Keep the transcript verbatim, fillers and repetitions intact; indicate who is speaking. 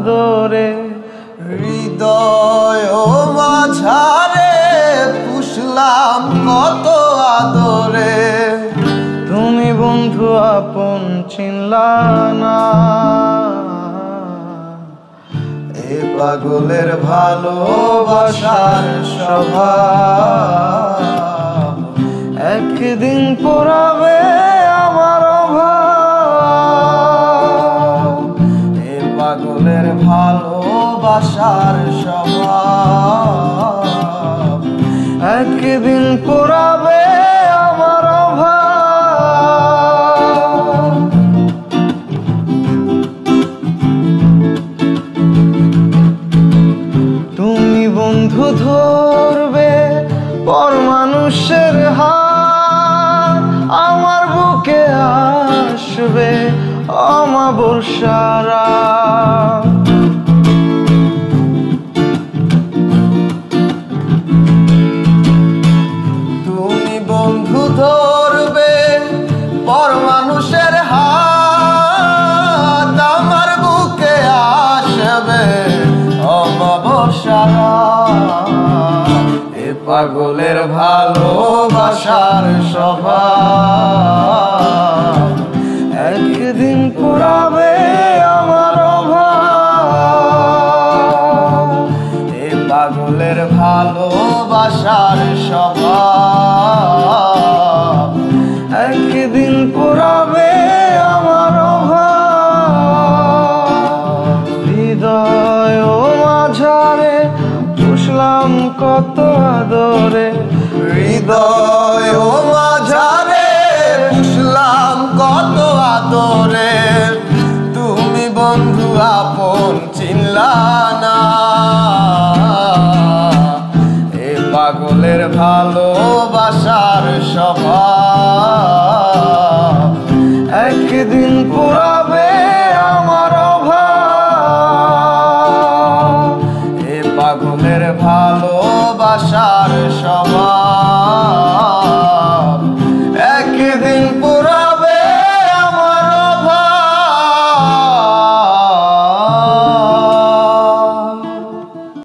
Speaker 1: আদরে।
Speaker 2: হৃদয় মাঝারে পুষলাম কত আদরে,
Speaker 1: তুমি বন্ধু আপন চিনলা না।
Speaker 2: এ পাগলের ভালোবাসার স্বভাব
Speaker 1: একদিন পোড়াবে আমার অভাব।
Speaker 2: এ পাগলের ভালোবাসার স্বভাব
Speaker 1: একদিন পোড়াবে আমার অভাব। তুমি বন্ধু ধরবে পর মানুষের হাত, আমার বুকে আসবে অমাবস্যার রাত।
Speaker 2: তুমি বন্ধু ধরবে পর মানুষের হাত, আমার বুকে আসবে অমাবস্যার রাত। এ পাগলের ভালোবাসার স্বভাব
Speaker 1: একদিন পোড়াবে আমার অভাব।
Speaker 2: এ পাগলের ভালোবাসার স্বভাব
Speaker 1: একদিন পোড়াবে আমার অভাব। হৃদয় মাঝারে পুষলাম কত আদরে,
Speaker 2: হৃদয় মাঝারে পুষলাম কত আদরে, তুমি বন্ধু আপন চিনলা না। এ পাগলের ভালোবাসার স্বভাব
Speaker 1: একদিন পোড়াবে আমার অভাব।
Speaker 2: এ পাগলের ভালোবাসার স্বভাব একদিন পুরা